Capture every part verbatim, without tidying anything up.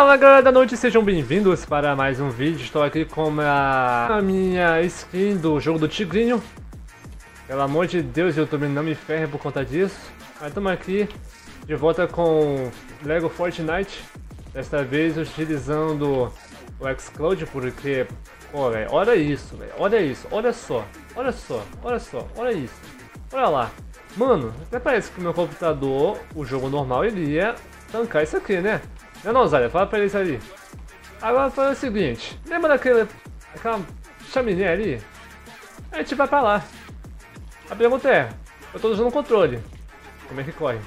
Fala galera da noite, sejam bem-vindos para mais um vídeo. Estou aqui com a, a minha skin do jogo do Tigrinho. Pelo amor de Deus, YouTube, não me ferre por conta disso. Mas estamos aqui de volta com Lego Fortnite. Desta vez utilizando o xCloud, porque, pô, velho, olha isso, velho, olha isso, olha só, olha só, olha só, olha isso, olha lá. Mano, até parece que o meu computador, o jogo normal, ele ia tancar isso aqui, né? Não, não, Zaya, fala pra eles ali. Agora fala o seguinte, lembra daquele, daquela chaminé ali? A gente vai pra lá. A pergunta é, eu tô usando o controle, como é que corre?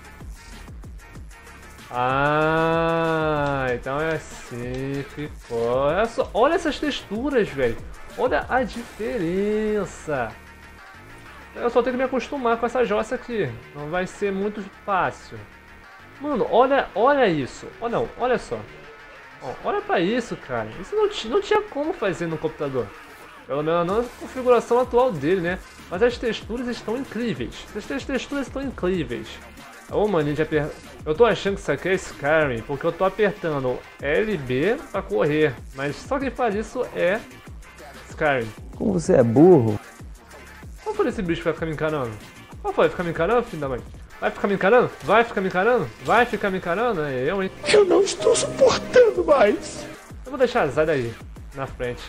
Ah, então é assim que corre. Olha só, olha essas texturas, velho. Olha a diferença. Eu só tenho que me acostumar com essa jossa aqui. Não vai ser muito fácil. Mano, olha, olha isso. Oh, não, olha só. Oh, olha pra isso, cara. Isso não, não tinha como fazer no computador. Pelo menos não na configuração atual dele, né? Mas as texturas estão incríveis. As texturas estão incríveis. Ô, mano, de aper... eu tô achando que isso aqui é Skyrim, porque eu tô apertando L B pra correr. Mas só quem faz isso é Skyrim. Como você é burro? Qual foi esse bicho que vai ficar me encarando? Qual foi? Ficar me encarando, filho da mãe? Vai ficar me encarando? Vai ficar me encarando? Vai ficar me encarando? É eu, hein? Eu não estou suportando mais. Eu vou deixar a Zaya aí, na frente.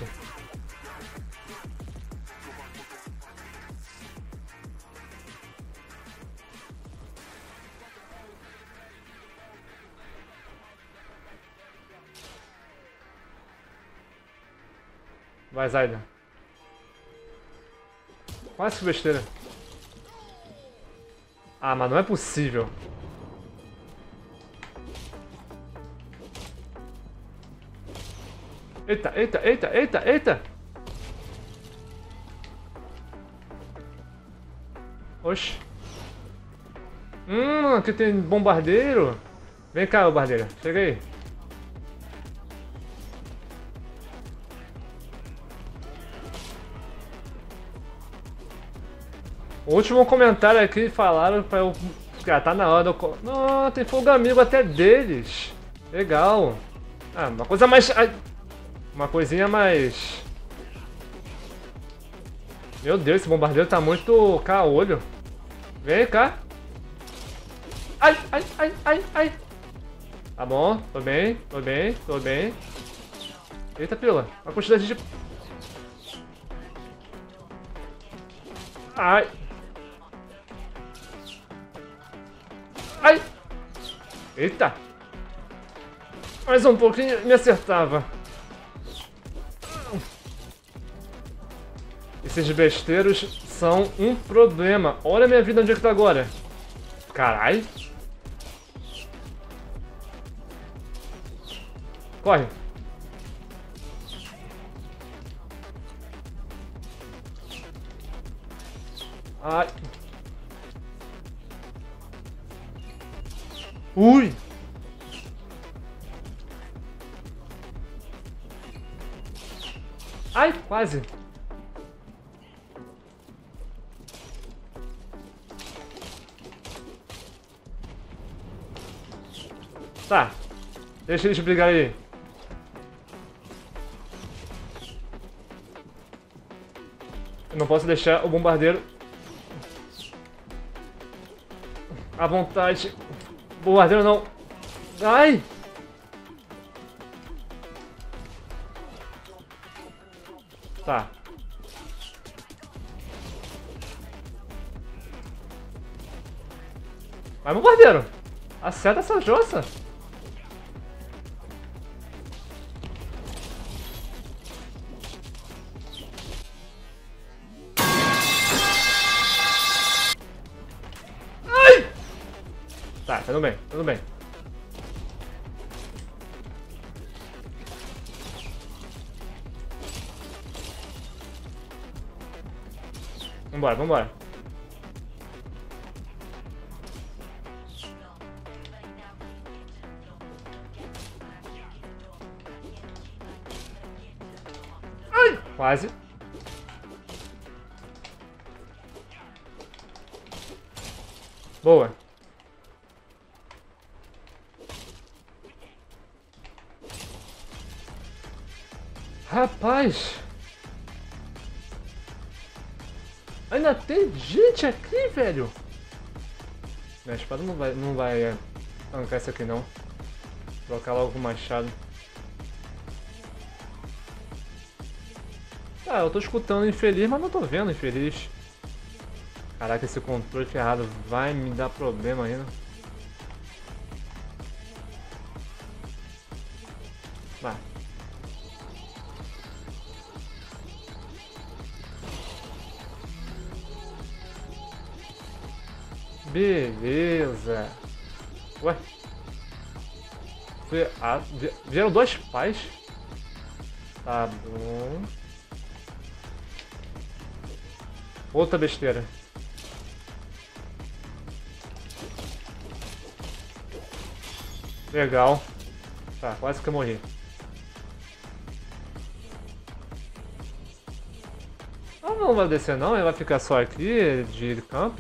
Vai, Zayda. Quase que besteira. Ah, mas não é possível. Eita, eita, eita, eita, eita! Oxi. Hum, aqui tem bombardeiro. Vem cá, bombardeiro. Chega aí. O último comentário aqui falaram pra eu... Ah, tá na hora eu... Não, tem fogo amigo até deles. Legal. Ah, uma coisa mais... Uma coisinha mais... Meu Deus, esse bombardeiro tá muito caolho. Vem cá. Ai, ai, ai, ai, ai. Tá bom, tô bem, tô bem, tô bem. Eita, pila. A quantidade de... Ai. Ai! Eita! Mais um pouquinho me acertava. Esses besteiros são um problema. Olha a minha vida onde é que tá agora. Carai! Corre! Ai! Ui! Ai, quase! Tá, deixa eles brigar aí. Eu não posso deixar o bombardeiro à vontade. Bombardeiro não. Ai! Tá. Vai, bombardeiro! Acerta essa jossa! Ai! Tá, tudo bem, tudo bem. Vambora, vambora. Ai! Quase. Boa. Rapaz! Ainda tem gente aqui, velho! Minha espada não vai, não vai é, tancar isso aqui não. Vou trocar logo com o machado. Ah, eu tô escutando infeliz, mas não tô vendo infeliz. Caraca, esse controle ferrado vai me dar problema ainda. Vai. Beleza. Ué? Foi, ah, vieram dois pais? Tá bom. Outra besteira. Legal. Tá, quase que eu morri. Ah, não vai descer não, ele vai ficar só aqui de camp.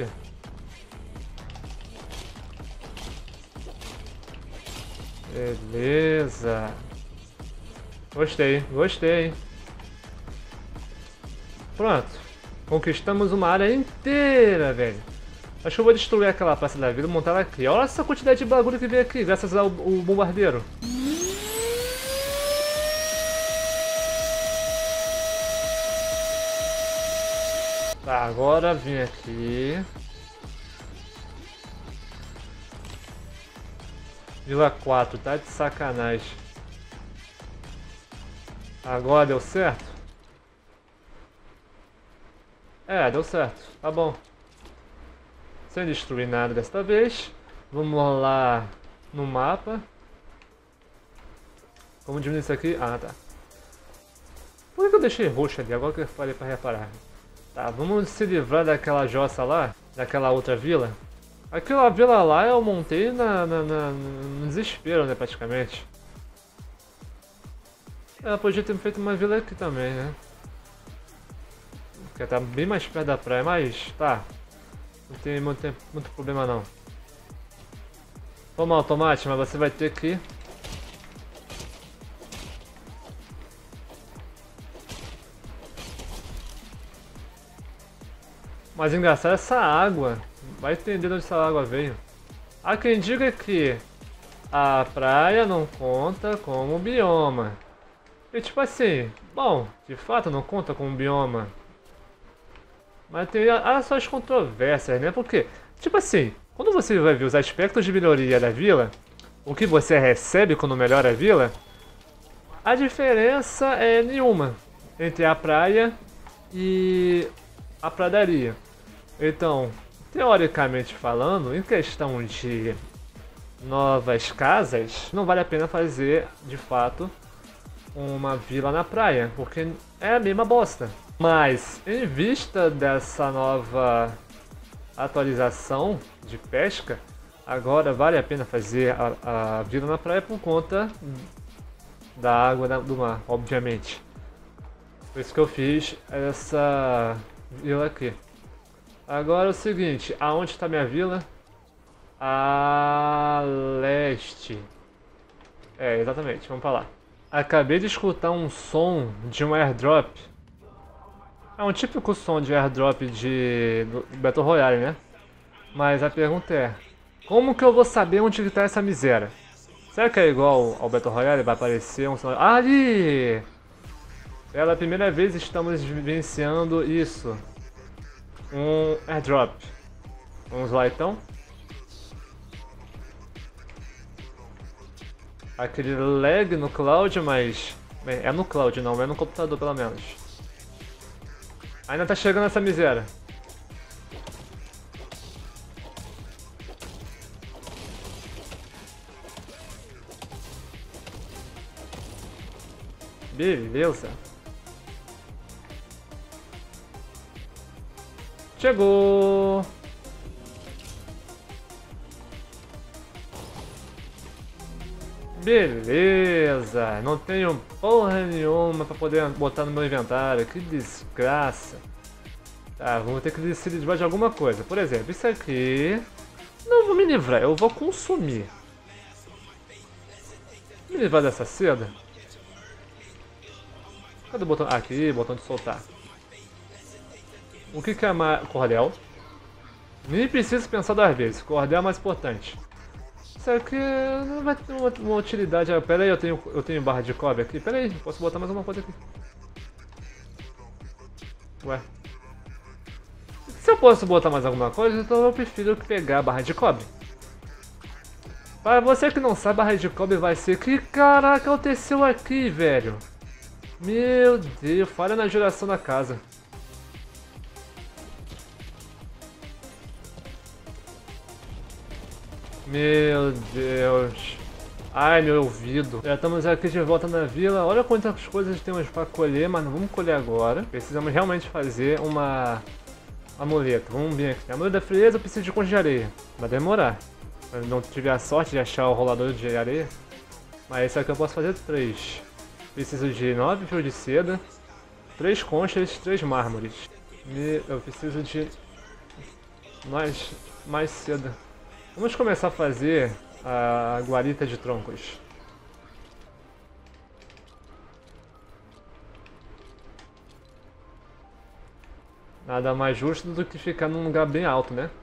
Beleza. Gostei, gostei. Pronto. Conquistamos uma área inteira, velho. Acho que eu vou destruir aquela praça da vida e montar ela aqui. Olha essa quantidade de bagulho que veio aqui, graças ao, ao bombardeiro. Tá, agora vim aqui. Vila quatro, tá de sacanagem. Agora deu certo? É, deu certo. Tá bom. Sem destruir nada desta vez. Vamos lá no mapa. Vamos diminuir isso aqui. Ah, tá. Por que eu deixei roxo ali? Agora que eu falei pra reparar. Tá, vamos se livrar daquela jossa lá. Daquela outra vila. Aquela vila lá eu montei na, na, na, no desespero, né, praticamente. Ela podia ter feito uma vila aqui também, né? Porque tá bem mais perto da praia, mas tá. Não tem muito, tem muito problema não. Foi mal, Tomate, mas você vai ter que... Mas engraçado essa água. Vai entender de onde essa água veio. Há quem diga que a praia não conta como bioma. E tipo assim, bom, de fato não conta como bioma. Mas tem as suas controvérsias, né? Porque, tipo assim, quando você vai ver os aspectos de melhoria da vila, o que você recebe quando melhora a vila, a diferença é nenhuma entre a praia e a pradaria. Então, teoricamente falando, em questão de novas casas, não vale a pena fazer, de fato, uma vila na praia, porque é a mesma bosta. Mas, em vista dessa nova atualização de pesca, agora vale a pena fazer a, a vila na praia por conta da água do mar, obviamente. Por isso que eu fiz essa vila aqui. Agora é o seguinte, aonde está minha vila? A leste. É, exatamente, vamos para lá. Acabei de escutar um som de um airdrop. É um típico som de airdrop de do Battle Royale, né? Mas a pergunta é, como que eu vou saber onde está essa miséria? Será que é igual ao Battle Royale? Vai aparecer um som... Ah, ali! Pela primeira vez estamos vivenciando isso. Um airdrop. Vamos lá então. Aquele lag no cloud, mas... Bem, é no cloud não, é no computador pelo menos. Ainda tá chegando essa miséria. Beleza. Chegou! Beleza! Não tenho porra nenhuma pra poder botar no meu inventário. Que desgraça! Tá, vamos ter que se livrar de alguma coisa. Por exemplo, isso aqui... Não vou me livrar, eu vou consumir. Me livrar dessa seda? Cadê o botão? Aqui, botão de soltar. O que que é mais... Cordel. Nem preciso pensar duas vezes. Cordel é mais importante. Isso aqui não vai ter uma, uma utilidade. Ah, pera aí, eu tenho, eu tenho barra de cobre aqui. Pera aí, posso botar mais uma coisa aqui. Ué. Se eu posso botar mais alguma coisa, então eu prefiro pegar a barra de cobre. Para você que não sabe, a barra de cobre vai ser... Que caraca aconteceu aqui, velho? Meu Deus, falha na geração da casa. Meu Deus. Ai, meu ouvido. Já estamos aqui de volta na vila. Olha quantas coisas temos para colher, mas não vamos colher agora. Precisamos realmente fazer uma... amuleto. Vamos ver aqui. Amuleto da frieza, eu preciso de concha de areia. Vai demorar. Se eu não tiver a sorte de achar o rolador de areia. Mas esse aqui eu posso fazer três. Preciso de nove fios de seda. Três conchas, três mármores. Eu preciso de... mais, mais seda. Vamos começar a fazer a guarita de troncos. Nada mais justo do que ficar num lugar bem alto, né?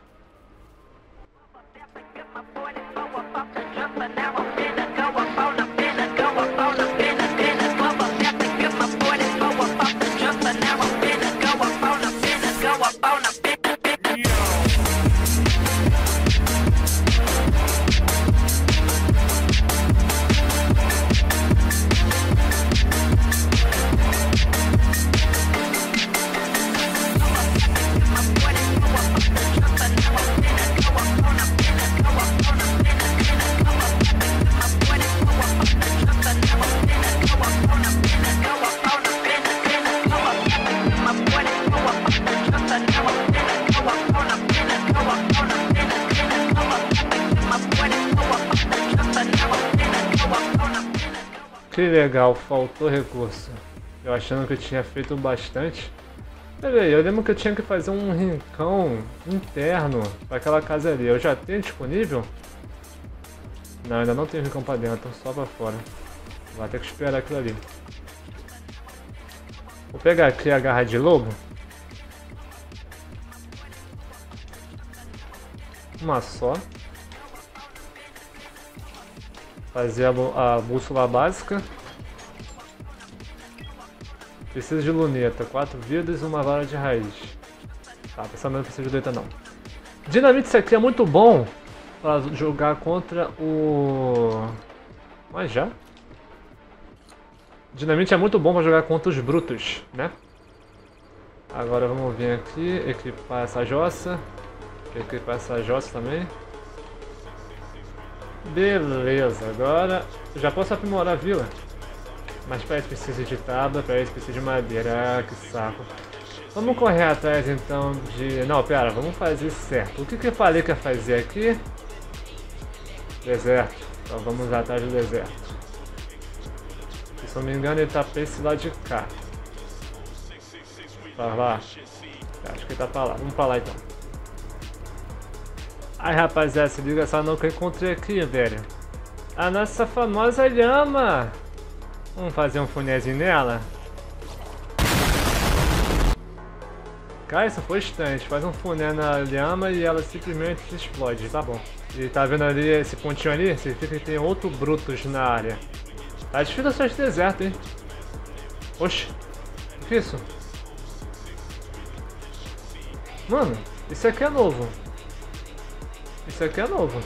Que legal, faltou recurso. Eu achando que eu tinha feito bastante. Peraí, eu lembro que eu tinha que fazer um rincão interno para aquela casa ali. Eu já tenho disponível? Não, ainda não tenho rincão para dentro, só para fora. Vai ter que esperar aquilo ali. Vou pegar aqui a garra de lobo. Uma só. Fazer a, a bússola básica. Preciso de luneta, quatro vidas e uma vara de raiz. Tá, pensamento não precisa de luneta não. Dinamite, isso aqui é muito bom para jogar contra o... Mas já? Dinamite é muito bom para jogar contra os brutos, né? Agora vamos vir aqui, equipar essa jossa. Equipar essa jossa também. Beleza, agora já posso aprimorar a vila. Mas para isso precisa de tábua, para isso precisa de madeira. Ah, que saco. Vamos correr atrás então de... Não, pera, vamos fazer certo. O que, que eu falei que ia fazer aqui? Deserto. Então vamos atrás do deserto. Se eu não me engano ele tá pra esse lado de cá. Pra lá. Acho que ele tá pra lá. Vamos pra lá então. Ai rapaziada, se liga só não que eu encontrei aqui, velho. A nossa famosa lhama. Vamos fazer um funézinho nela. Cara, isso foi instante. Faz um funé na lhama e ela simplesmente explode, tá bom. E tá vendo ali esse pontinho ali? Significa que tem outro Brutus na área. Tá difícil achar esse deserto, hein? Oxi. O que é isso? Mano, isso aqui é novo. Isso aqui é novo.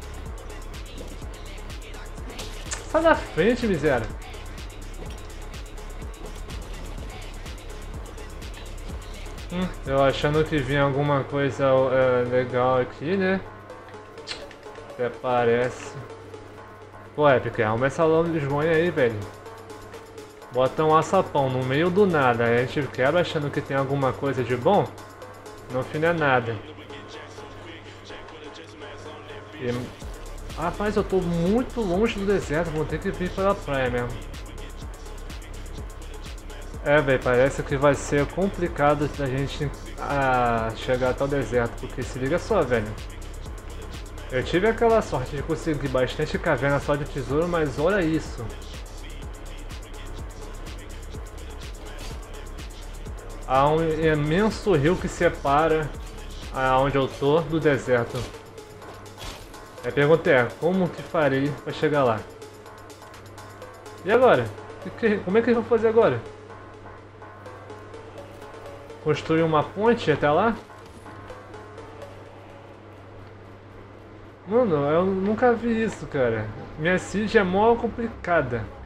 Sai da frente, miséria. Hum, eu achando que vinha alguma coisa é, legal aqui, né? Até parece. Pô, Epic, arruma essa lama de esmonha aí, velho. Bota um açapão no meio do nada. A gente quebra achando que tem alguma coisa de bom. No fim não é nada. E... Rapaz, eu tô muito longe do deserto. Vou ter que vir pela praia mesmo. É, velho, parece que vai ser complicado da gente ah, chegar até o deserto. Porque se liga só, velho. Eu tive aquela sorte de conseguir bastante caverna só de tesouro, mas olha isso. Há um imenso rio que separa aonde eu tô do deserto. A pergunta é, como que farei para chegar lá? E agora? Como é que eu vou fazer agora? Construir uma ponte até lá? Mano, eu nunca vi isso, cara. Minha seed é mó complicada.